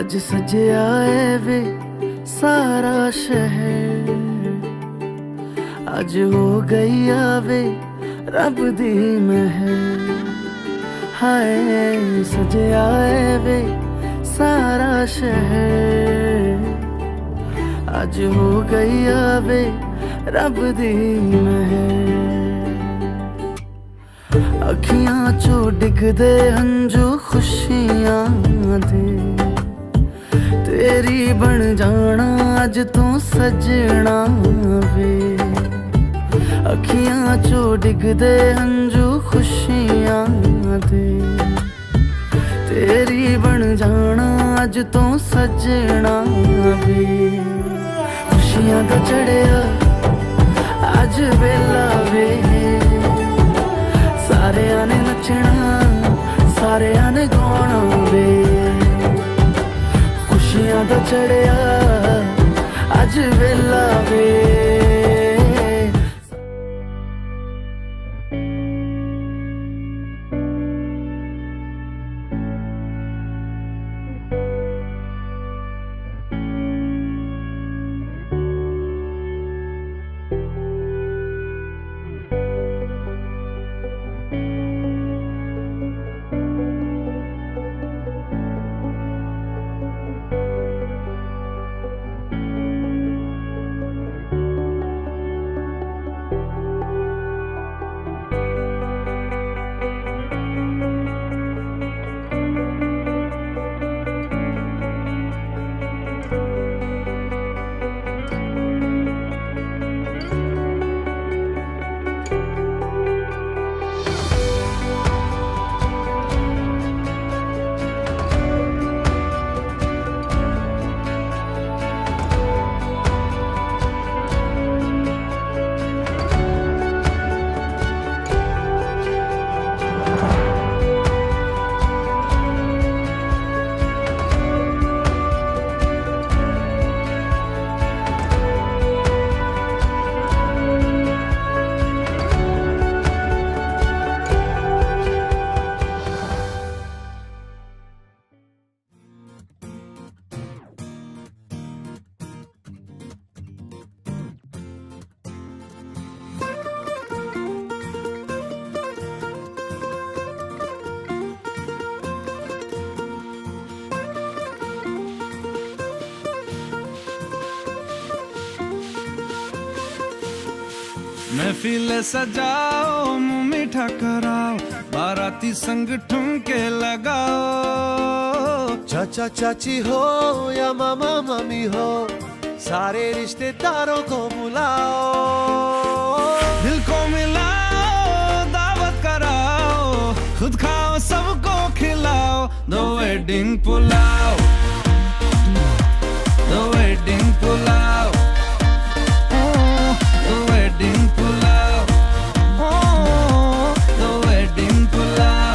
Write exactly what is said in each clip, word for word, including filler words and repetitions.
अज सजया है वे सारा शहर, अज हो गई आवे रब दी महर। हाय सजया है वे सारा शहर, अज हो गई आवे रब दी महर। अखियां चो डिगदे हंजू खुशियां दे, तेरी बन जाना अज तू सजना वे। अखियां चो डिगदे हंजू खुशियां दे, तेरी बन जाना अज तू सजना वे। खुशियां दा चढ़िया अज वेला वे, सारेयां ने नचना सारेयां ने गाना वे। खुशियां दा चढ़िया अज वेला वे। महफिल सजाओ मुँह मीठा कराओ, बाराती संग ठुमके लगाओ। चाचा चाची हो या मामा मामी हो, सारे रिश्तेदारों को बुलाओ। दिल को मिलाओ दावत कराओ, खुद खाओ सबको खिलाओ। दो वेडिंग पुलाव, दो वेडिंग पुलाव, दो वेडिंग पुलाव, दो वेडिंग पुलाव।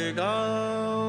गाओ।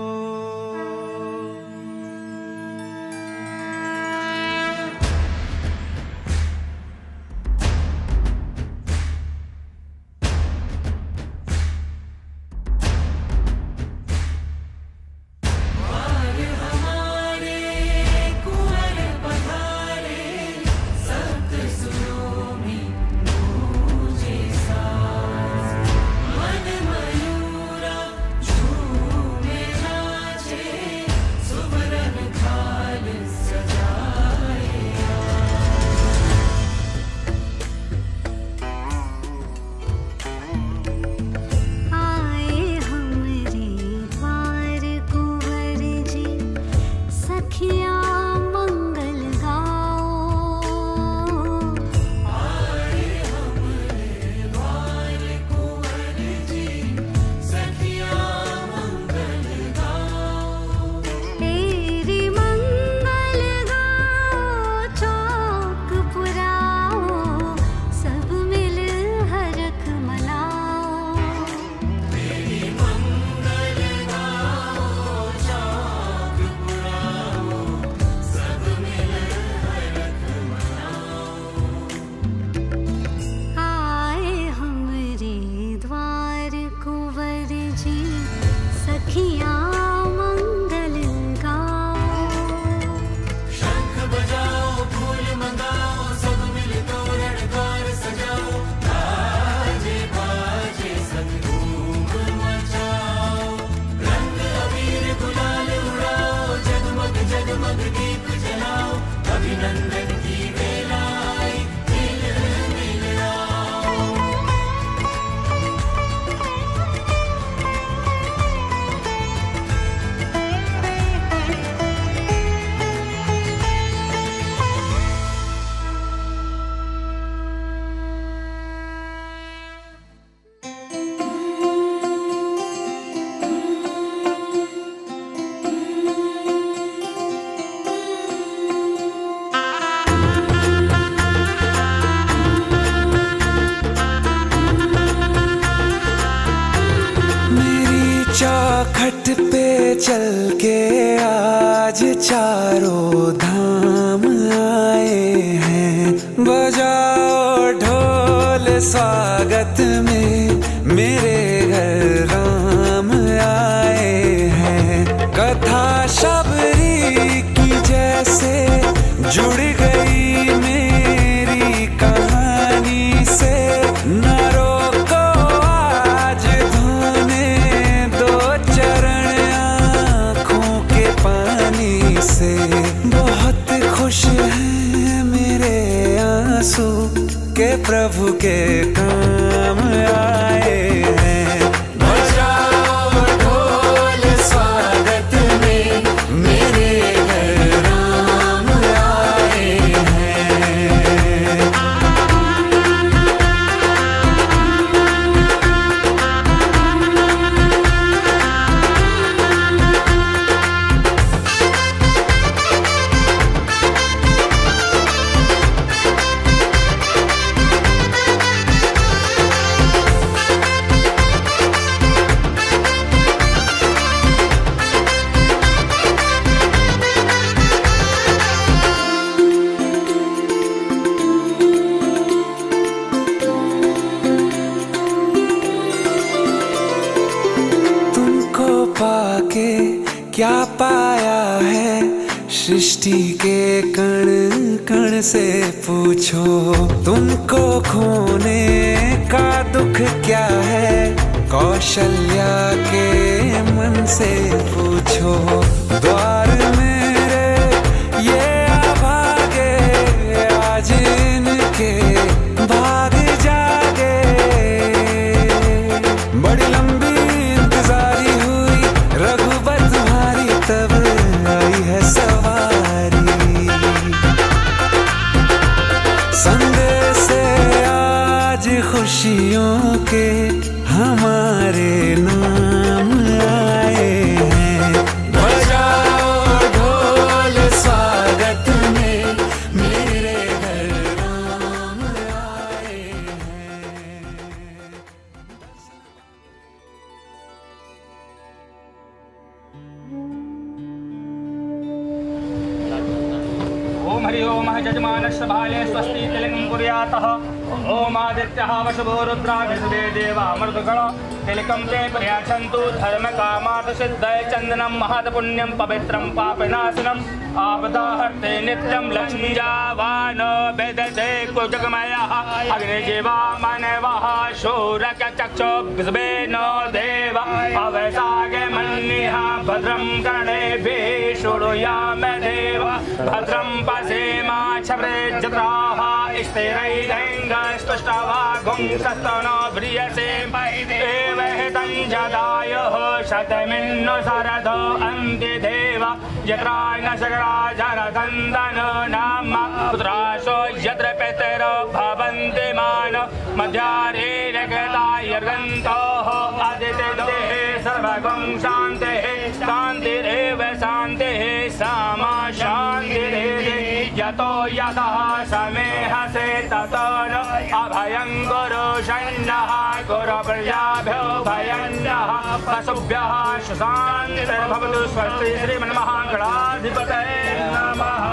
चौखट पे चल के आज चारों धाम आए हैं। बजाओ ढोल स्वागत में, मेरे घर राम आए हैं। कथा शबरी की जैसे जुड़ गई मेरी कहानी से। न रोको आज धोने दो चरण आँखों के पानी से। बहुत खुश हैं मेरे आंसू के प्रभु के काम आए हैं। बजाओ ढोल स्वागत में, मेरे घर राम आए हैं। पाके क्या पाया है सृष्टि के कण कण से पूछो। तुमको खोने का दुख क्या है कौशल्या के मन से पूछो। द्वार मेरे ये अभागे आज इनके भाग जागे। बड़ी लंबी इंतजारी हुई रघुबर तुम्हारी, तब आई है सवारी। संदेश से आज खुशियों के हमारे नाम आए हैं। बजाओ यजमानस्य भाले स्वस्ति तिलकं कुर्यातः। ओम आदित्यः वशुभो रुद्राभिषदे देवामृतगण तिलकं ते पर्याचन्तु धर्म कामात् सिद्धये चन्दनं महत्पुण्यं पवित्रं पापनाशनम् आपदाहर्ते नित्यं लक्ष्मीजावान वेदते कुजगमयः अग्निजीवा मानवः शूरकचक्षुर्विस्वेन देव अवसागे मन्निः भद्रं कर्णेभिः शृणुयाम देव भद्रं पश्येमाच्छवृजत्राः स्थिरैरङ्गस्तुष्टवागुंसस्तनो ब्रियसे एवहितं जदायुः शतमिन्नु शरदो अन्ति देव यत्रा न शकराजरदन्दन नाम पुत्रासो यत्र पितरो भवन्ति मान मध्यारेरगतायर्गन्तोः अदितिदेः सर्वगं शान्तिः शान्तिरेव शान्तिः सामा शान्तिरेव यतो यतः समेहसे ततो न अभयं गुरु शन्नः गुरु प्रजाभ्यो भयं नः पशुभ्यः सुशान्तिर्भवतु स्वस्ति श्रीमन्महागणाधिपतये नमः।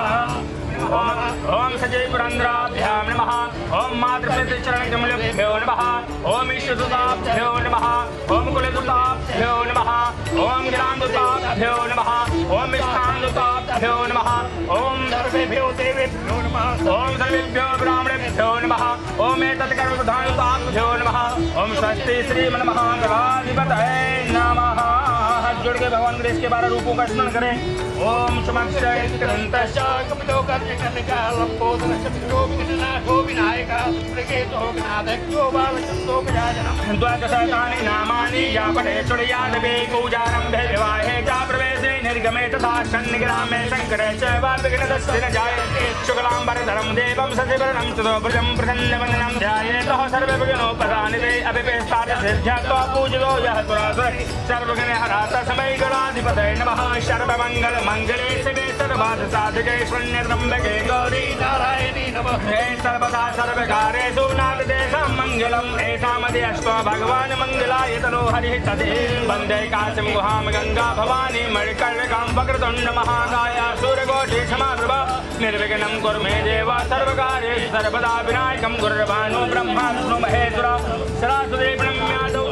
ओम सजय पुरंद्राभ्यां नमः। ओम मातृपितृचरणकमलेभ्यो नमः। ओम ईश्वरदूताभ्यो नमः। ओम कुलदूताभ्यो नमः। ओम ज्ञानदूताभ्यो नमः। ओम स्थानदूताभ्यो नमः। ओम सर्वेभ्यो देवेभ्यो नमः। ओम सर्वेभ्यो ब्राह्मणेभ्यो नमः। ओम एतत्कर्मप्रधानदूताभ्यो नमः। ओम स्वस्ति श्रीमन्महागणाधिपतये नमः। हाथ जोड़ के भगवान गणेश के बारह रूपों का स्मरण करें। ओम समक्षय कृतंतश्च कपिलो कर्णिका लंबोदर शत्रुो विघ्ननाशो विनायका सुप्रकेतो विनादक्यो बालचंदो गजाननः द्वादशानि नामानि यापने चुड़यादवे पूजारंभे विवाहे च प्रवेशे निर्गमे तथा सन्निग्रामे शंकरे च विघ्नदस्य न जायते शुक्लांबरधरं देवं सचिवरं चतुर्भुजं प्रसन्नवदनं ध्यायेतः सर्वविघ्नोपशान्तिदे अभिपेष्टार्थसिद्ध्यत्वा पूजितो यः पुरासुर सर्वविघ्नहरः तस्मै गणाधिपतये नमः। सर्वमङ्गलमङ्गले शिवे सर्वार्थसाधिके शरण्यत्र्यम्बके गौरी नारायणी नमस्ते सर्वदा सर्वकार्येषु नारदेशं मङ्गलम् एषामध्यस्तो भगवान् मङ्गलाय तनो हरिः तदेव वन्दे काशीं गुहां गङ्गा भवानी मणिकर्णिकां वक्रतुण्ड महाकाय सूर्यकोटिसमप्रभा निर्विघ्नं कुरु मे देव सर्वकार्येषु सर्वदा विनायकं गुरुर्भानु ब्रह्मा विष्णु महेश्वर सरस्वती प्रणम्यादौ।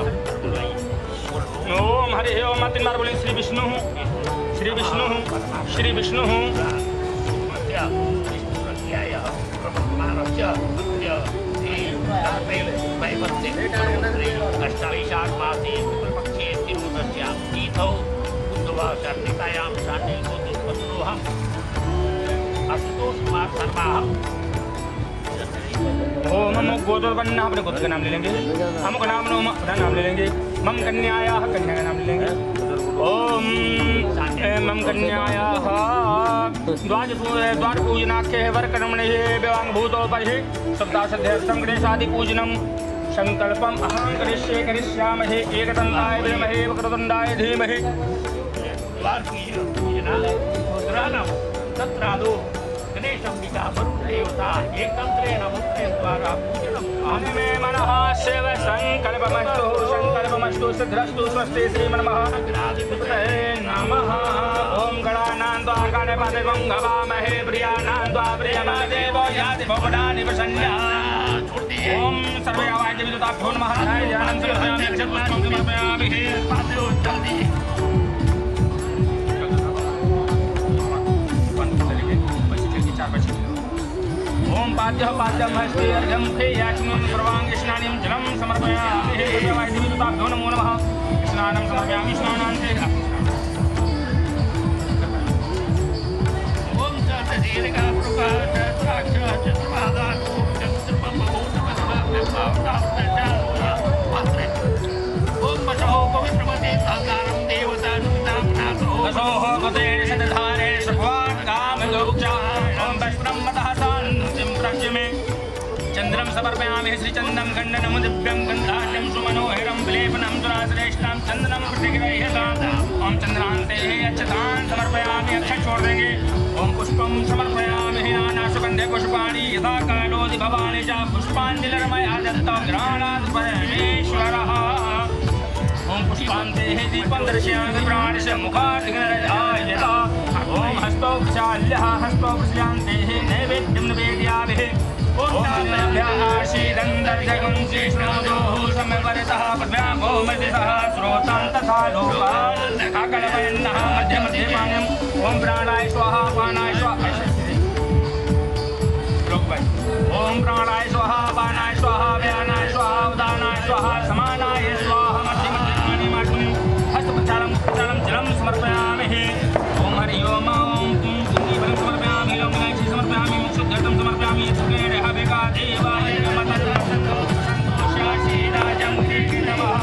ओम हरि ओम तीन बार बोले श्री विष्णु श्री विष्णु श्री विष्णु ओम हम गोदोर्वन्ना अपने गोत्र का नाम ले लेंगे। हम को नाम नोम अपना नाम ले लेंगे। मम कन्यायाः कन्या का नाम ले लेंगे। ओम मम कन्यायाः द्वाज द्वार पूजनाख्ये वरकर्मणे विवांग भूतोपरि सप्ताशध्यर्थं गणेशादि पूजनम संकल्पम अहं करिष्ये करिष्यामहे एकदन्ताय विद्महे वक्रतुण्डाय धीमहि। द्वार पूजना रुद्राणां तत्रादो गणेशंबिका वरुणदेवता एकत्रेण मुक्तेन द्वारा पूजनम् अहमे मनः शिव संकल्पमस्तु संकल्पमस्तु सिद्ध्यस्तु स्वस्ति श्रीमन्महागणाधिपतये नमः। ओम गणानां त्वा गणपतिं गवामहे प्रियाणां त्वा प्रियमादेवो याति भवनानि प्रसन्ना। ओम सर्वे आवाज विदुताभ्यो नमः। ध्यानं समर्पयामि अक्षतपुष्पं समर्पयामि। पादयो जल्दी ओम पाद्यः पाद्यं हस्ते अर्घ्यं प्रेयाचनं सर्वाङ्गे स्नानं जलं समर्पयामि। हे देवादिदेवताभ्यो नमो नमः। स्नानं समर्पयामि स्नानान्ते। ओम सतदीर्घा प्रकाश साक्षात् चतुर्बाधा ओम बसहो पवित्रमते साकारं देवतानुतां नाथो बसहो पते सदधारे सुखवान् कामगोक्षा ओम वस्त्रमतः में चंद्रम समर्पयामि श्रीचंदम खंडनम दिव्यम गंधाढ्यम सुमनोहरम विलेपनम सुराश्रेष्ठम चंदनम प्रतिगृह्यताम्। ओम चंद्रांते अक्षतान् समर्पयामि अक्षत छोड़ देंगे। ओम पुष्पम समर्पयामि नाना सुगंधे पुष्पाणि यथा कालोदि भवानि च पुष्पाञ्जलिर्मया दत्तं घ्राणात् परमेश्वरः। ओम पुष्पान्ते दीपं दर्शयामि प्राणस्य मुखात् गणराजः। ओम हस्तोपचाल्यः हस्तोपचान्ते नैवेद्यं निवेदयामि ओम्भ्याशीदन्दर्जगं श्रीष्णोदोः समवर्तः पद्भ्यां गोमतिसः श्रोतान् तथा लोकान् अकलवयन्नः मध्ये मध्ये पाण्यम् ॐ प्राणाय स्वाहा पानाय स्वाहा ॐ प्राणाय स्वाहा पानाय स्वाहा व्यानाय स्वाहा उदानाय स्वाहा समानाय स्वाहा मध्ये मध्ये पाणिमाटुं हस्तप्रचारं प्रचारं जलं समर्पयामि ॐ हरि ओम ॐ बलं समर्पयामि ॐ मीनाक्षी समर्पयामि शुद्धं समर्पयामि सुखेन हविका देवाय नमः संतोषाशी राजं नमः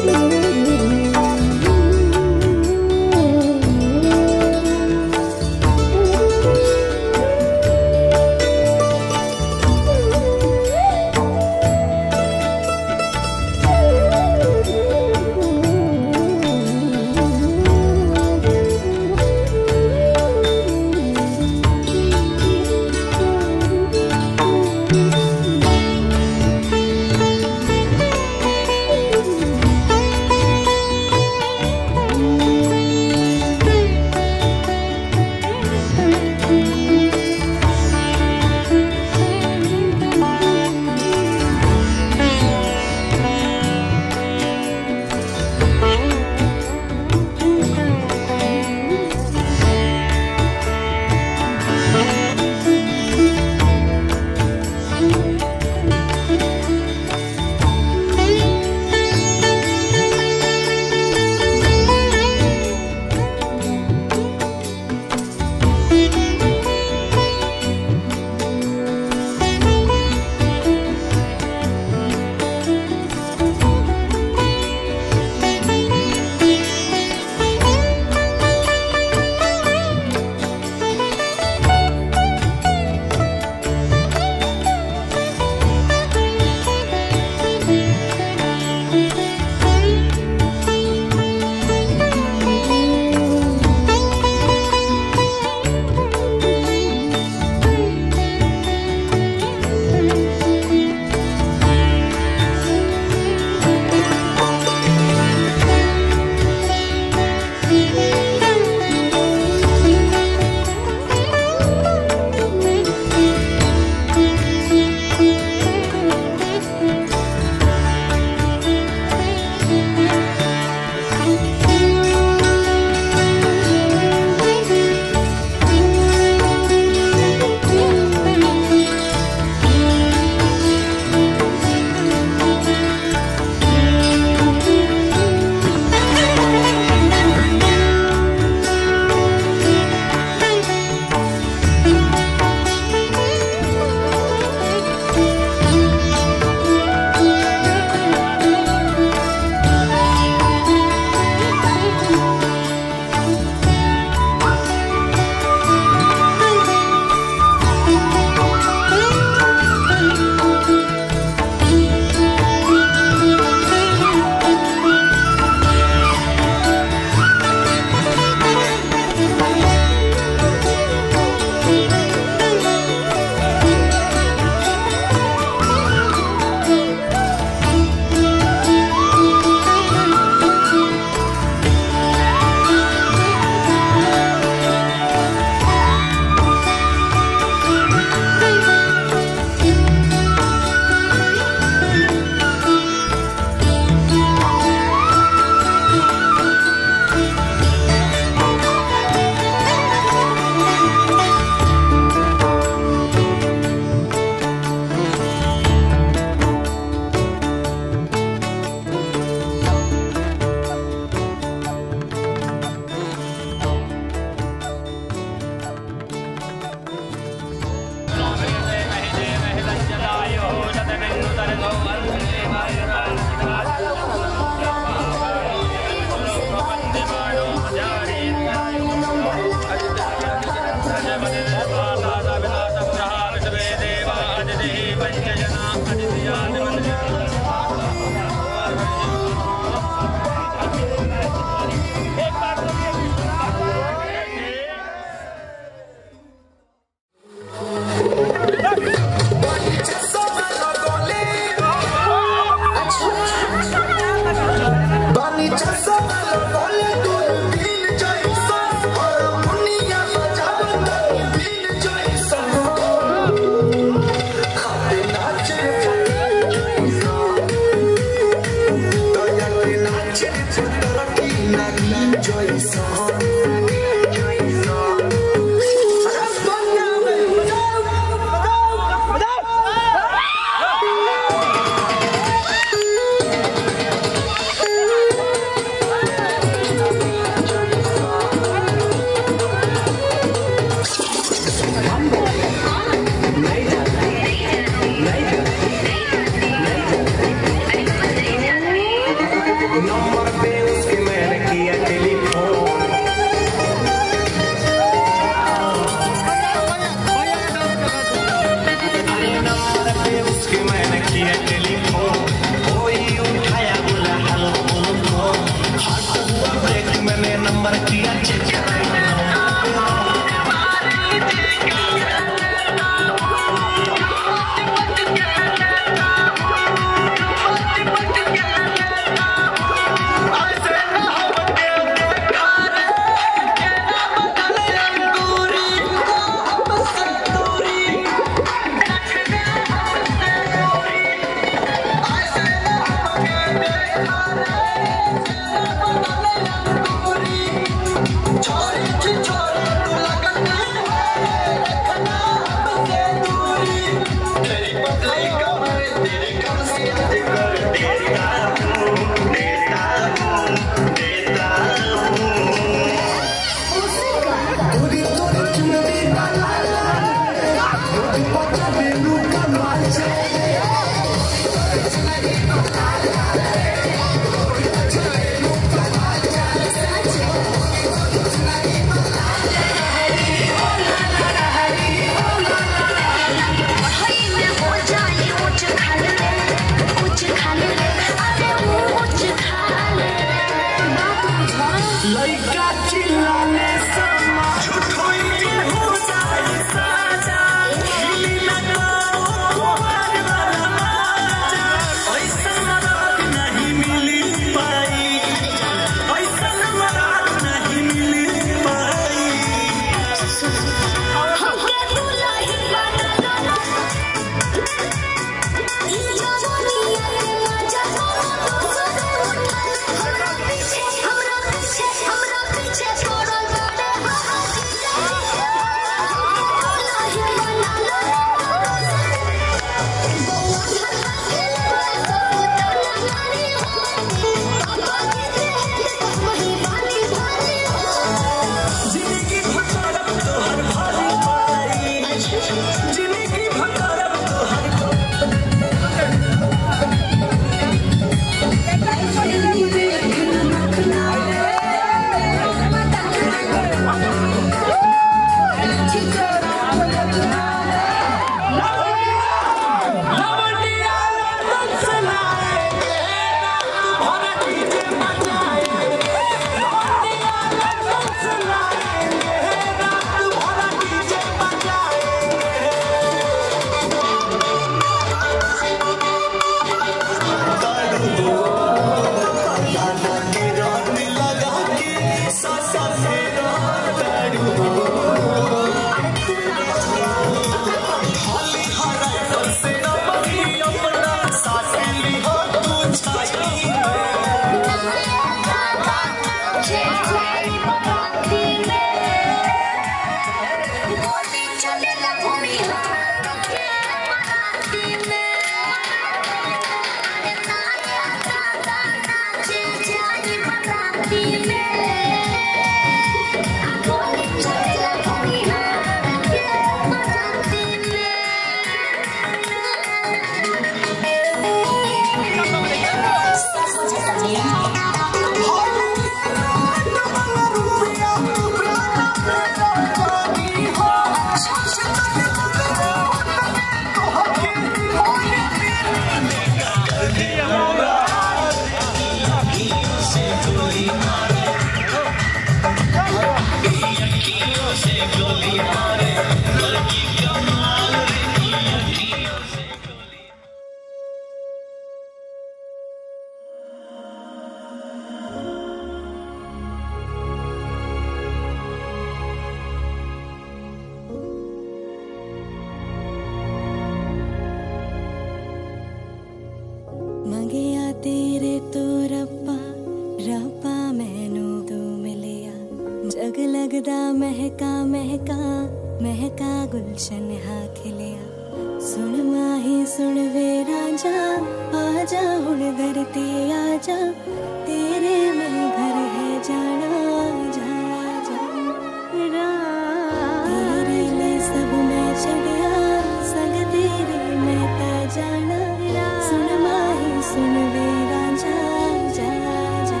तेरे तो रब्बा रब्बा मैनू तू मिलिया जग लगदा महका महका महका गुलशन हा खिलिया सुन माही सुन वे राजा आजा हुण दर ते आजा तेरे में घर है जाना जा जा रा तेरे लिए सब मैं छड़िया संग तेरे मैं ता जाना सुन माही सुन वे राजा जा जा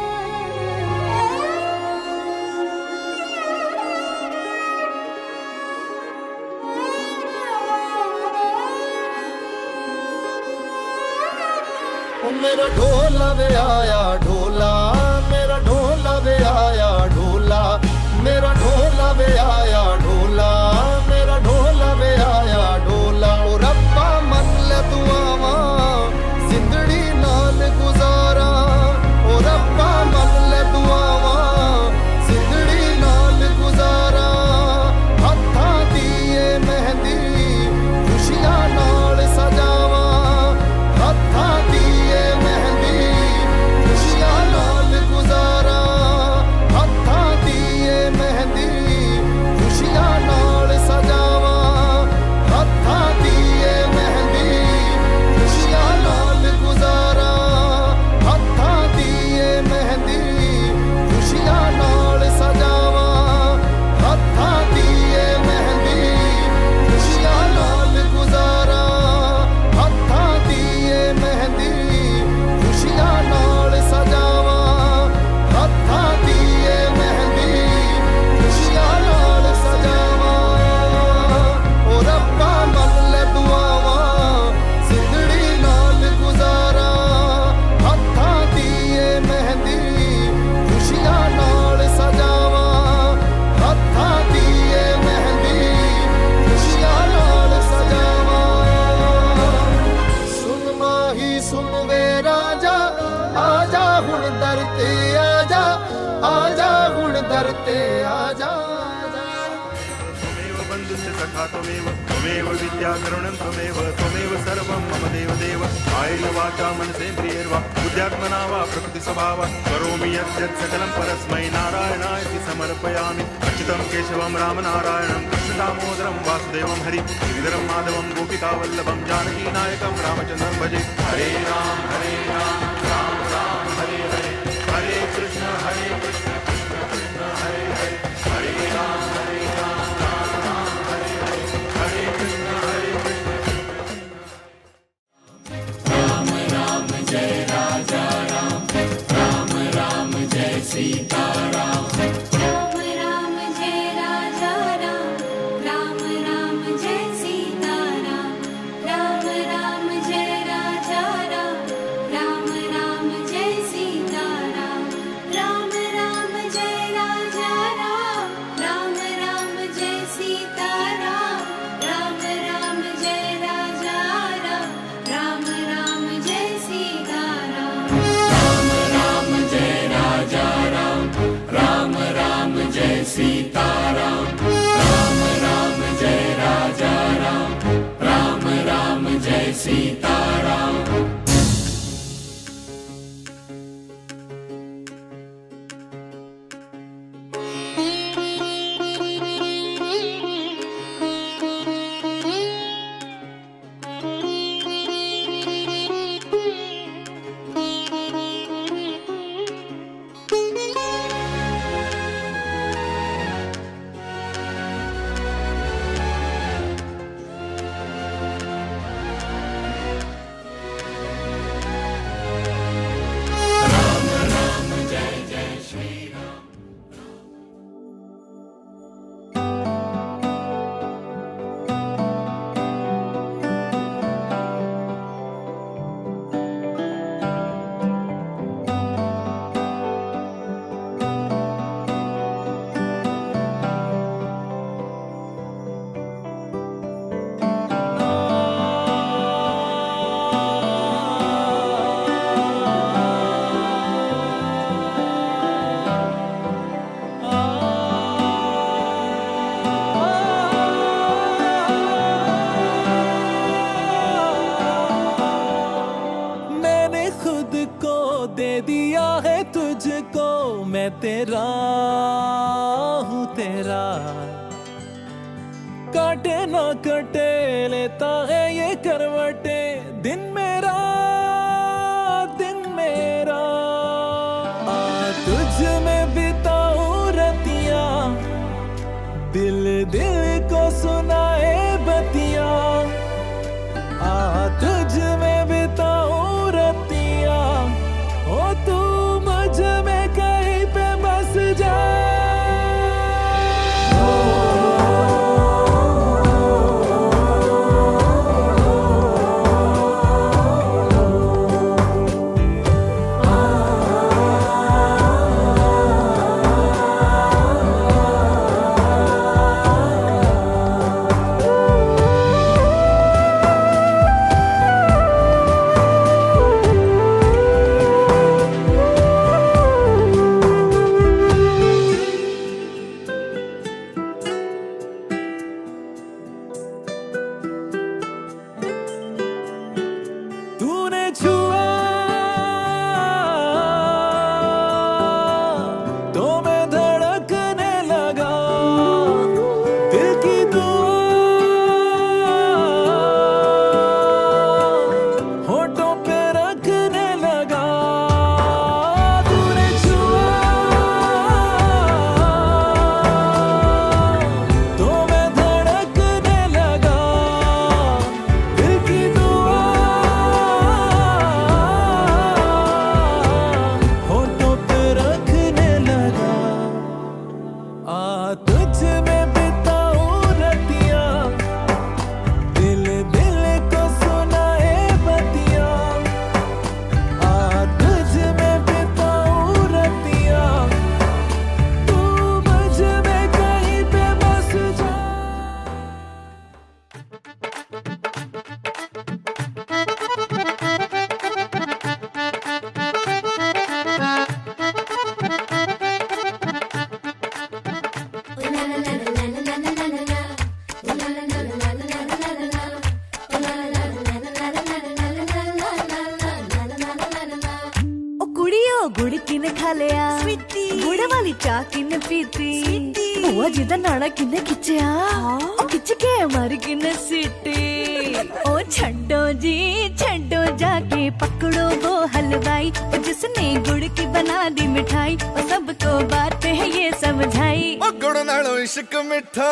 मेरा ढोला वे आया ढोला मेरा ढोला वे आया ढोला मेरा ढोला वे आया ढोला मेरा ढोला वे आया ढोला ओ रब्बा मन ले दुआवा जिंदड़ी नाल गुजारा ओ रब्बा मन ले दुआवा जिंदड़ी नाल गुजारा हत्था दिए मेहंदी खुशियां नाल सजावा हत्था दिए मेहंदी खुशियां नाल गुजारा हत्था दिए मेहंदी खुशियां नाल सजावा हत्था दिए मेहंदी खुशियां नाल गुजारा हत्था दिए मेहंदी खुशियां नाल सजावा हत्था दिए मेहंदी खुशियां नाल गुजारा हत्था दिए मेहंदी खुशियां नाल सजावा हत्था दिए मेहंदी खुशियां नाल सजावा ओ रब्बा मन ले दुआवा जिंदड़ी नाल गुजारा हत्था दिए मेहंदी खुशियां नाल सजावा हत्था दिए मेहंदी खुशियां नाल सजावा सुन माही सुन वे राजा आजा हुण दर ते आजा आजा हुण दर ते आजा त्वमेव बन्धुश्च सखा त्वमेव त्वमेव विद्याकरुणं त्वमेव त्वमेव सर्वं मम देव देव कायेन वाचा मनसेन्द्रियैर्वा बुद्ध्यात्मना वा प्रकृतिस्वभावा करोमि यत् यत् सकलं परस्मै नारायणायति समर्पयामि अच्युतं केशवं रामनारायणं कृष्णदामोदरं वासुदेवं हरि गिरिधरं माधवं गोपिकावल्लभं जानकीनायकं रामचन्द्रं भजे हरे राम हरे राम राम राम हरे हरे हरे कृष्ण हरे कृष्ण कृष्ण कृष्ण हरे हरे हरे राम हरे राम राम राम हरे हरे हरे कृष्ण हरे कृष्ण राम राम जय राजा राम राम राम जय सीता राम राम राम जय राजा राम राम राम जय सीता राम राम राम जय राजा राम खुद को दे दिया है तुझको, मैं तेरा हूँ तेरा। काटे ना कटे लेता है ये करवटे, दिन मेरा दिन मेरा। आ तुझ में बिताऊं रतियां, दिल दिल को सुनाए बतिया। आ तुझ में बिताऊं रतियां, ओ तू मुझ में कहीं पे बस जा। गुड़ किने खा लिया गुड़ वाली चाह किने पीती बुआ जी दा नाड़ा किने खिंचया ओ खिंच के मारी किने सीटी ओ छड्डो जी छड्डो जाके पकड़ो वो हलवाई ओ जिसने गुड़ की बना दी मिठाई ओ सबको बात है ये समझाई ओ गुड़ नालों इश्क मिठा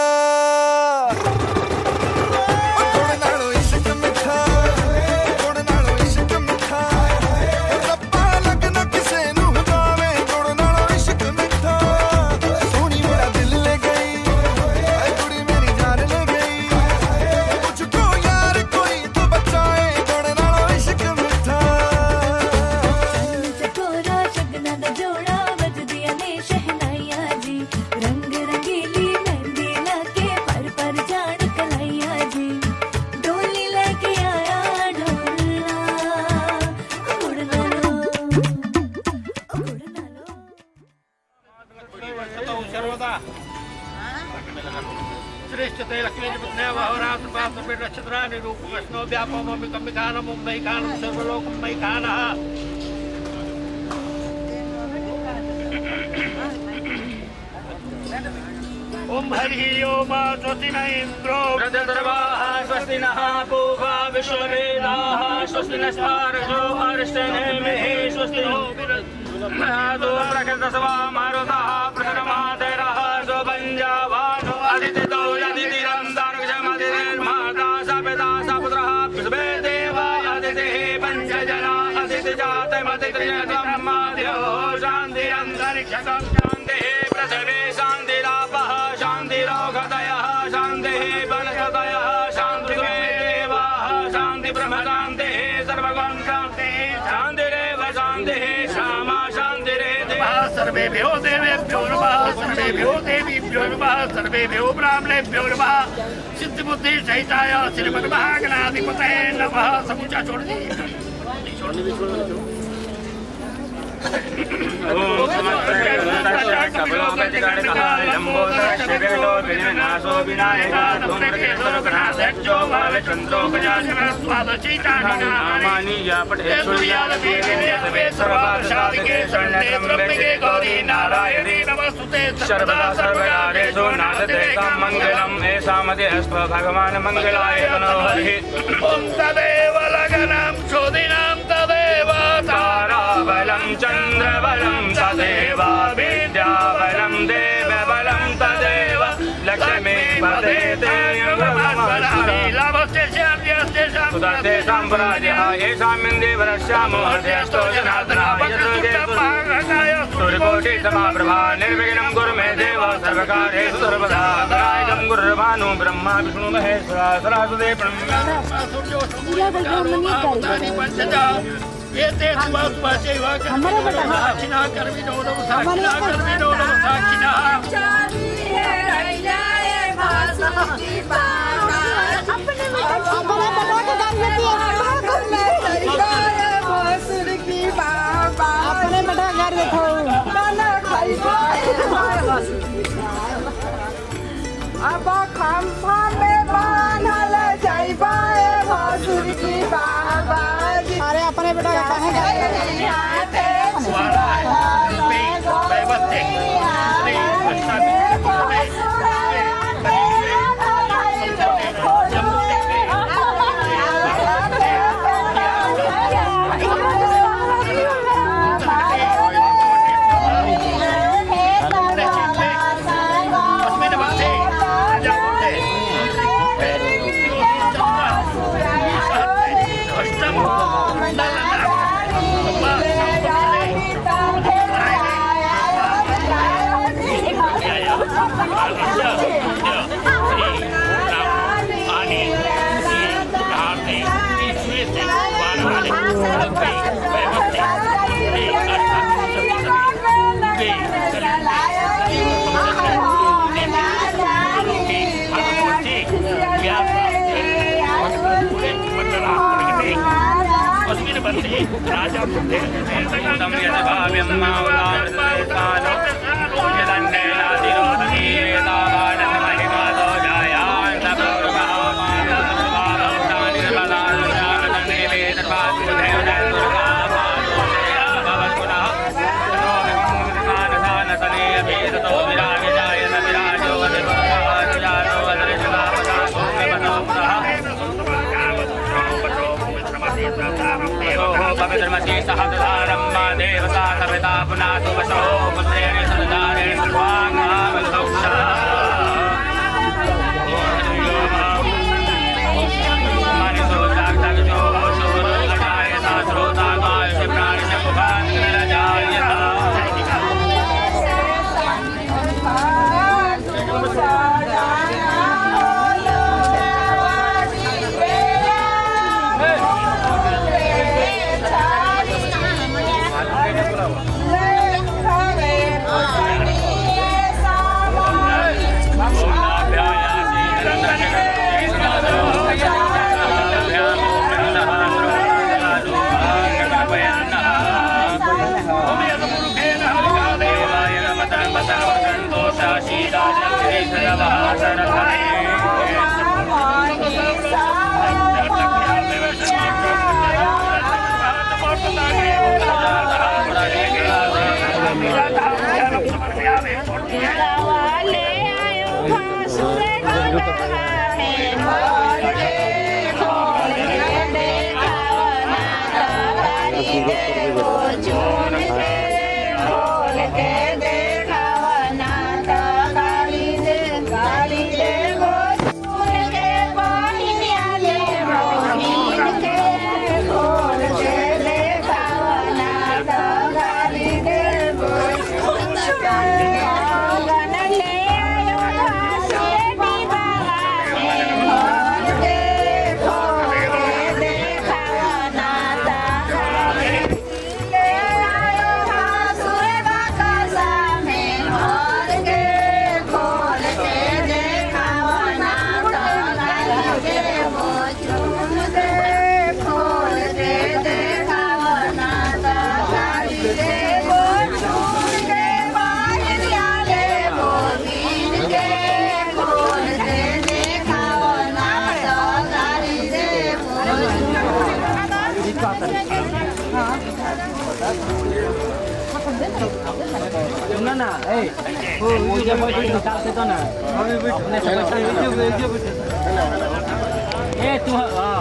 ओम हरि ओम स्वस्ति न इंद्रो वृद्धर्वाः स्वस्ति नः पूर्वा विश्ववेदाः स्वस्ति नस्तार्क्ष्यो अरिष्टनेमिः स्वस्ति नो विरतो प्रकृतस्वा मारुतः प्रथमादेरः स्वपञ्जावानो अदितितो यदितिरन्तरिक्षमदितिर्माता सपिता सपुत्रः विश्वे देवा अदितिः पञ्चजना अदितिजातमदितिर्यत्वमाद्यो शान्तिरन्तरिक्षकं शान्तिः पृथिवी शान्तिरापः शान्तिरोगतयः शान्तिः वनस्पतयः शान्तिर्वे देवाः शान्ति ब्रह्म शान्तिः सर्वगं शान्तिः शान्तिरेव शान्तिः श्यामा शान्तिरेव सर्वेभ्यो देवेभ्यो नमः सर्वेभ्यो देवीभ्यो नमः सर्वेभ्यो ब्राह्मणेभ्यो नमः सिद्धिबुद्धि सहिताय श्रीमन्महागणाधिपतये नमः। समूचा छोड़ दी छोड़ दी सर्वदा सर्वकारेषु नाथतेषां मङ्गलम् एषामदे अस्तु भगवान् मङ्गलाय हरिः ॐ तदेव लगनं शोधिनं तदेव ताराबलं चन्द्रबलं तदेव विद्याबलं देवबलं तदेव लक्ष्मीपदे ते तेषां पराजयः येषां इन्देवरस्यामो हृदयस्थो जनार्दनाय सूर्यकोटि समाप्रभा निर्विघ्नं कुरु मे देव सर्वकारेषु सर्वदा नायकं गुरुर्भानु ब्रह्मा विष्णु महेश्वरा सरस्वती अब खम्फा में बांधल जाइबाए भसुर की बाबा। अरे अपने बेटा का कहे जाए पवित्रमती सहस्रारम्भा देवता सविता पुनातु वशो पुत्रेण सदारेण सर्वाङ्गावसौषा मानितो साक्षाक्षो शूरगणाय सहस्रोतागाय प्राणिश मुखान्निरजायः ना ना ए वो जब वो हिसाब से तो ना अपने समझता ए तू हां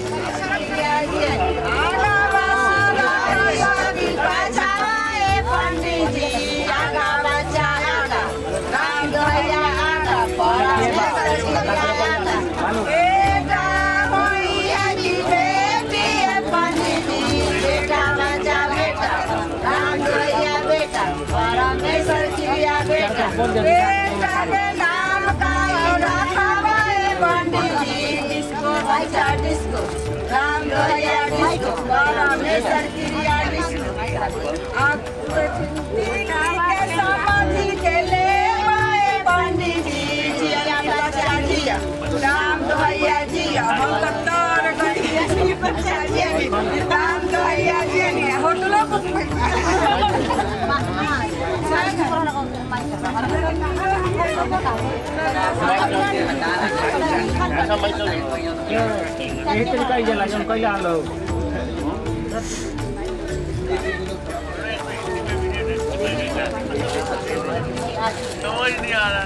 बेटा के नाम का रखवाए पंडित जी डिस्को बच्चा डिस्को राम रोया डिस्को परमेश्वर क्रिया डिस्को अब बेटा के समाधि के ले आए पंडित जी जिया बच्चा जिया राम रोया जिया हम कत्तर गलिया बच्चा जिया राम रोया जिया होटलों को यही तरीका ही जला जन कइला लो समझ नहीं आ रहा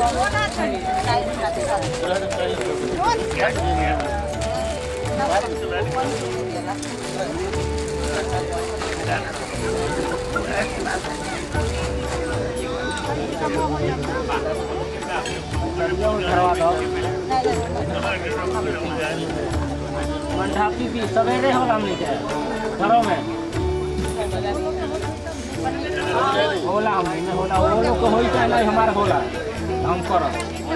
मंडापी भी सवेरे होला हमने के घरों में होला हमने होला वो लोग को होई पहले हमारा होला हम करो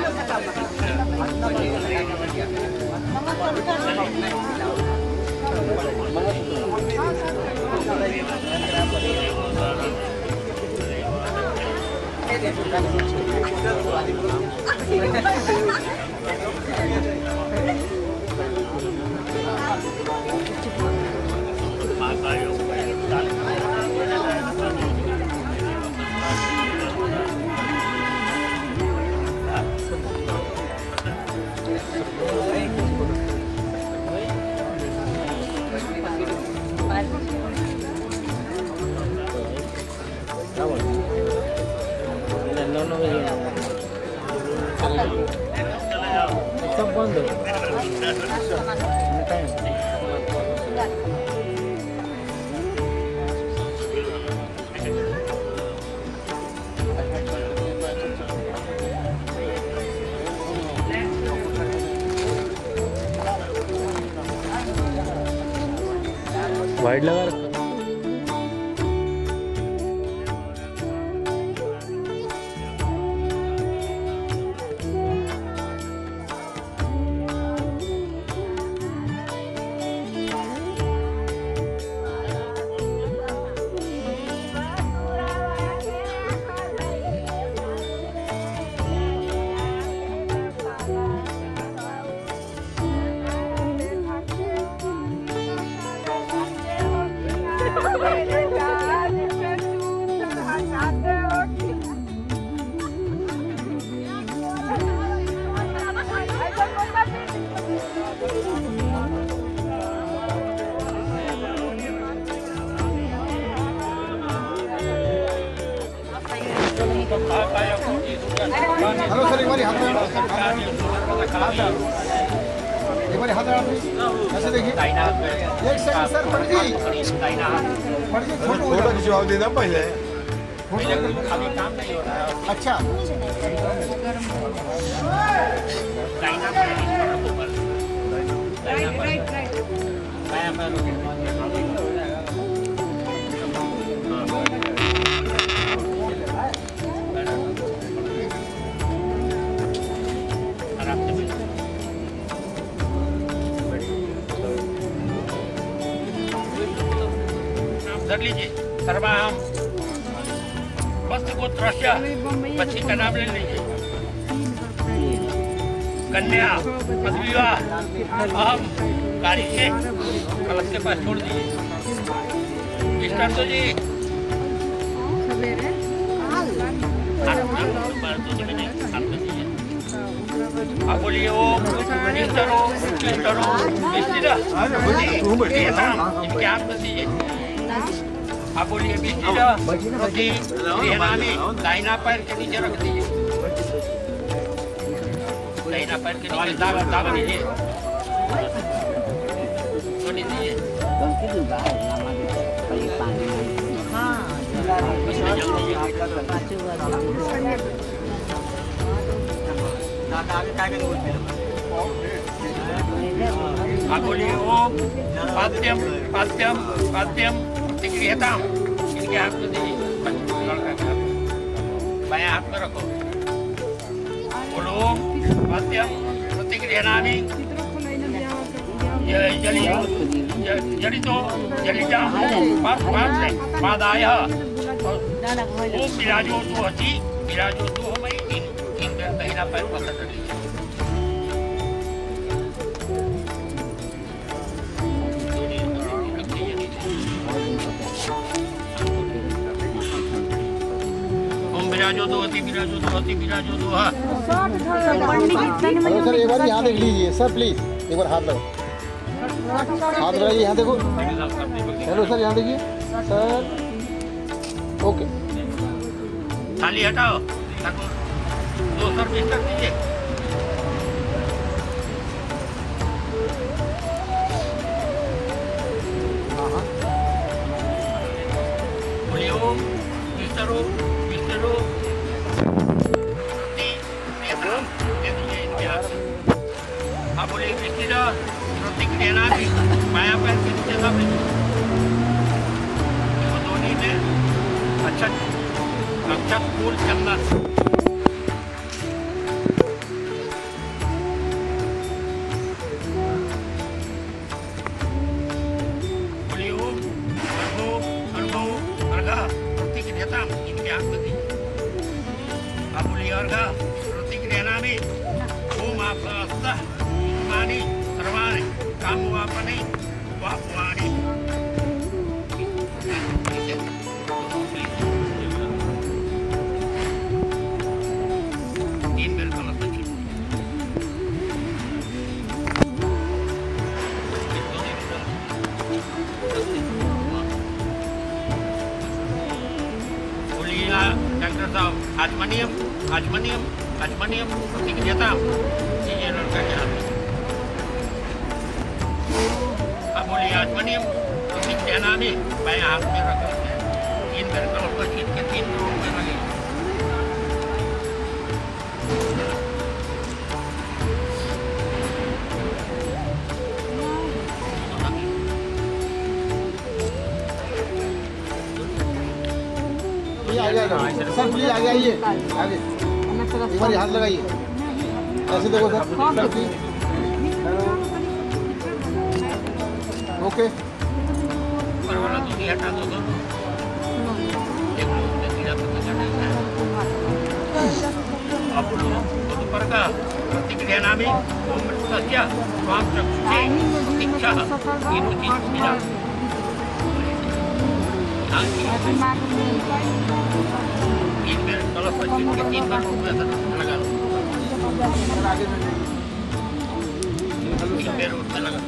सब बंद वाइड लगा रखा हेलो सर, एक बार हाथ में एक बार हाथ में ऐसे देखिए एक सेकंड सर। पंडित जी पंडित जी फोटो की जवाब देना पहले खाली काम नहीं हो रहा है। अच्छा कर लीजिए सर्वाम वस्तु को दृश्य बच्ची का नाम ले लीजिए। कन्या पदविवाह हम गाड़ी से कलश के पास छोड़ दीजिए। स्टार्ट तो जी आप बोलिए वो मिस्टर हो मिस्टर हो मिस्टर इनके आप दीजिए। आप बोलिए दाहिना पैर के नीचे रख दीजिए, दाहिना पैर के नीचे दागा दागा दीजिए, छोड़ी दीजिए। आप बोलिए ओम पाद्यम पाद्यम पाद्यम प्रतिक्रियताम, इनके हाथ में दीजिए, लड़का के हाथ में, बाएं हाथ में रखो। बोलो ओम पाद्यम प्रतिक्रियनामि जली जली तो जली जा पाद पाद से पादाय ओम विराजो तु हति विराजो तु हो मई तीन तीन बार दाहिना पैर पकड़ लीजिए। विराजो दो हती विराजो दो हती विराजो दो हा। सर एक बार यहाँ देख लीजिए सर, प्लीज एक बार हाथ लगाओ, हाथ लगाइए यहाँ देखो। हेलो सर यहाँ देखिए सर, ओके। थाली हटाओ, दो सर बिस्तर दीजिए। बोलिए ओम बिस्तरो बिस्तरो आप बोलिए बिस्तर प्रतिक्रिया माया पैर के नीचे सब धोनी में अच्छा अच्छा फूल चंदन बोलिए ओम अर्घो अर्घो अर्घा प्रतिक्रियता इनके हाथ में दी। आप बोलिए अर्घा प्रतिक्रिया नामी ओम आपका मानी सर्वाणी काम वापनी वापवाणी। तीन बेर कलश बची बोलिए डॉक्टर साहब आजमनियम आजमनियम आजमनियम प्रतिक्रियता ये लड़का के हाथ में। अब बोलिए आजमनियम प्रतिक्रिया नामी बाएं हाथ में रख लेते हैं। तीन बार कलश को छीट के तीन रोड में लगे। सर प्लीज आगे आइए, आगे एक बार हाथ लगाइए, ऐसे देखो सर, सर प्लीज। ओके ऊपर वाला दूधी हटा दो दोनों। देखो नीला पत्ता चढ़ा है। अब बोलो ऊपर का प्रतिक्रिया नामी ओम सत्य स्वाम चक्षुषे प्रतीक्षा तीनों चीज मिला। तीन बार कलश पर छीट के तीन बार उसमें लगा लो। तीन बार उसमें लगा लो।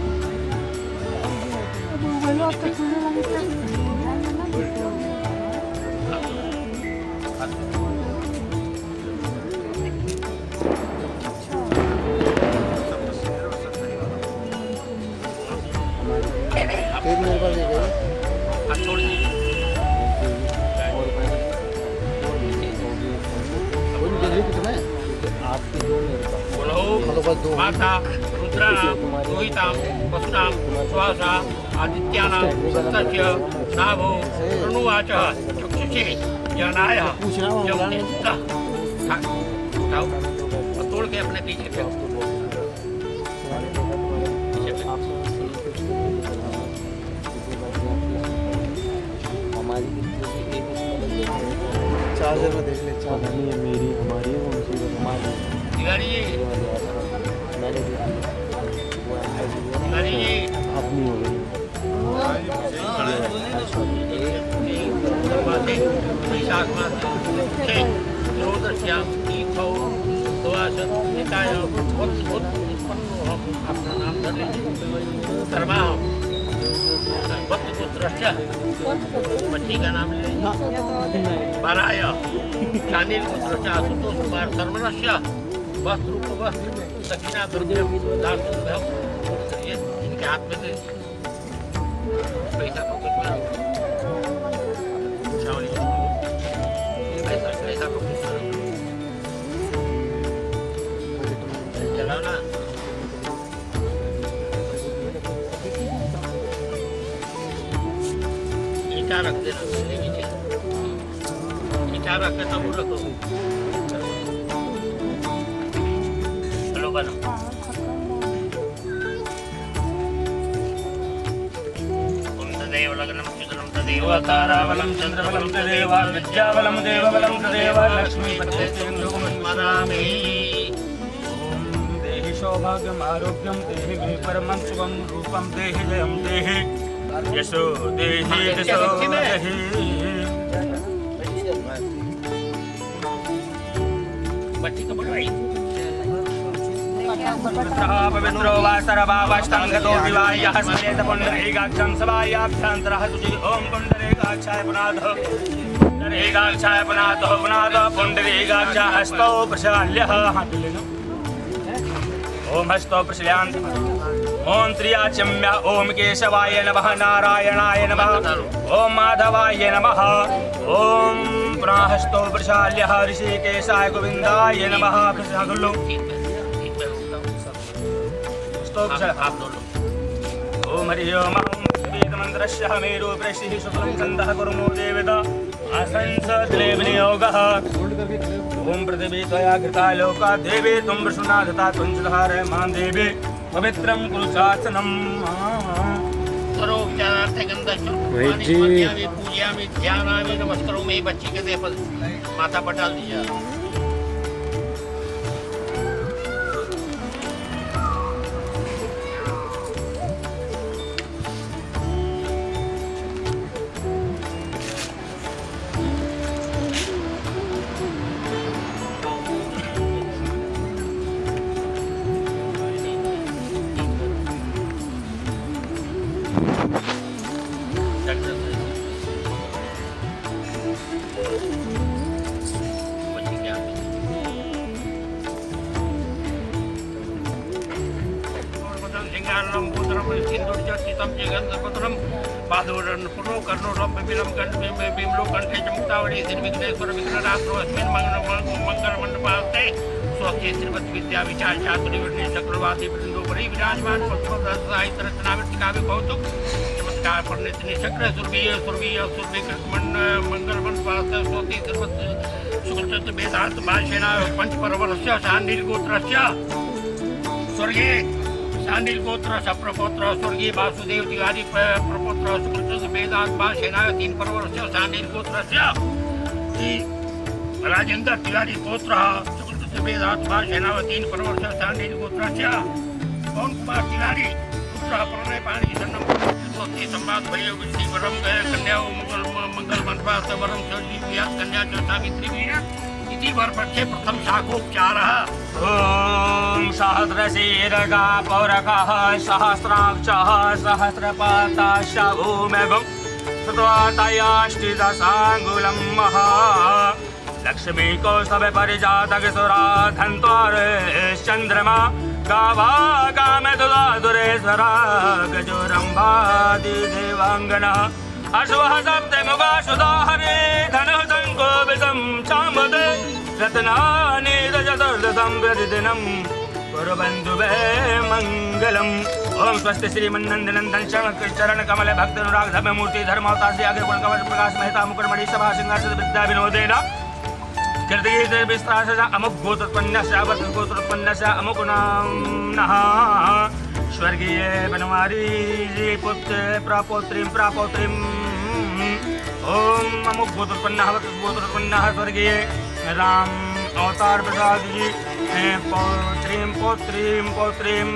छोड़ दीजिए। माता रुद्राणाम रोहिताम वसुनाम श्वासा आदित्यानां सत्तस्य नाभो ऋणुवाचः चक्षुषे जनाय जमुनेस्ता। उठाओ और तोड़ के अपने पीछे फेंको। चार्जर में देख ले, चार्जर नहीं है मेरी, हमारी है, उनकी हमारी। तिवारी जी तिवारी जी अपनी हो गई। अपना नाम धर लीजिए। वत्सपुत्रस्य बच्ची का नाम ले बाराय शानील पुत्रस्य आशुतोष कुमार शर्मणस्य वस्त्र रूप वस्त्र दक्षिणा द्रव्यम दासुभ्यम ये इनके हाथ में से पैसा पकड़ में शावली पैसा पैसा पकड़ चलाओ ना ईटा रख देना ईटा रख के तब रखो चलो बनो ओम तदेव लग्नम चित्रम तदेव ताराबलम चंद्रबलम तदेव विद्याबलम देवबलम तदेव लक्ष्मीपते स्मरामि ओम देहि सौभाग्यम आरोग्यम देहि मे परमं शुभं रूपं देहि जयं देहि यशो देहि यशो देहि बच्ची को बढ़ाई पवित्रो वा सर्वावष्टांगतो विवाह्यः स्मरेत पुण्डरीकाक्षं सभायाभ्यन्तरः शुचि ओम पुण्डरीकाक्षाय पुनादः पुण्डरीकाक्षाय पुनादः पुनादः पुण्डरीकाक्षः हस्तौ प्रशाल्यः ओम हस्तौ प्रशाल्यन्त ओम त्रियाचम्य ओम केशवाय नमः नारायणाय नमः ओम माधवाय नमः ओम पुनःस्तो प्रशाल्यः ऋषिकेशाय गोविन्दाय नमः प्रशागुल्लो ओम हरि ओम वेदमन्त्रस्य मेरु प्रसिः शुक्लं छन्दः कुर्मो देवता आसंसद्ले विनियोगः ओम पृथिवी त्वया घृता लोका देवी त्वं वृषुनाधता त्वं च धारय मां देवी पवित्रं कुरुचासनम् सर्वोपचारार्थे गन्धश्च पूजयामि ध्यानामि नमस्करोमि बच्ची के देह पर माथा पर डाल दिया विचार चातुर्य चक्रवाती वृंदोपरि विराजमान साहित्य रचनावृत्ति काव्य कौतुक चमत्कार परिणत निशक्र सुरभीय सुरभीय सुरभि मंगल वनवास स्वती सर्वत शुक्लचंद्र वेदांत भाषेना पंच परवरस्य शांडिल गोत्रस्य स्वर्गीय शांडिल गोत्रस्य प्रपौत्र स्वर्गीय वासुदेव तिवारी प्रपौत्र शुक्लचंद्र वेदांत भाषेना तीन परवरस्य शांडिल गोत्रस्य राजेंद्र तिवारी पौत्र वेदात्मा सेनावतीन परवर्ष शांडिल गोत्रस्य पवन कुमार तिवारी पुत्र प्रणय पाणी सन्नम स्वस्ति संवाद भय विधि वरम गय कन्या मंगल मंगल मनपास वरम चौजी व्यास कन्या च सावित्री वीर इति वर पक्षे प्रथम शाखोपचारः ओम सहस्रशीर्घा पौरकः सहस्राक्षः सहस्रपाताश्च भूमेगं तत्वातयाष्टिदशाङ्गुलं महा लक्ष्मी को सब परिजातक सुराधन्त्वार चंद्रमा गावा गाम दुला दुरेश्वरा गजोरंभादि देवांगना अश्वः सप्त मुगा सुधा हरे धनुः शंको विषम चामदे रत्नानि चतुर्दशं प्रतिदिनं कुर्वन्तु वे मंगलम् ओम स्वस्ति श्रीमन्नंदनंदन चरण कमल भक्त अनुराग धर्म मूर्ति धर्मावतार से आगे गुण कवच प्रकाश मेहता मुकुटमणि सभा सिंहासन विद्या विनोदेना कीर्तिगीत विस्तार अमुक गोत्रोत्पन्नस्य वर्ग गोत्रोत्पन्नस्य अमुक नाम्नः स्वर्गीय बनवारी पुत्र प्रपौत्रीं प्रपौत्रीं ओम अमुक गोत्रोत्पन्नः वर्ग गोत्रोत्पन्नः स्वर्गीय राम अवतार प्रसाद जी पौत्रीं पौत्रीं पौत्रीं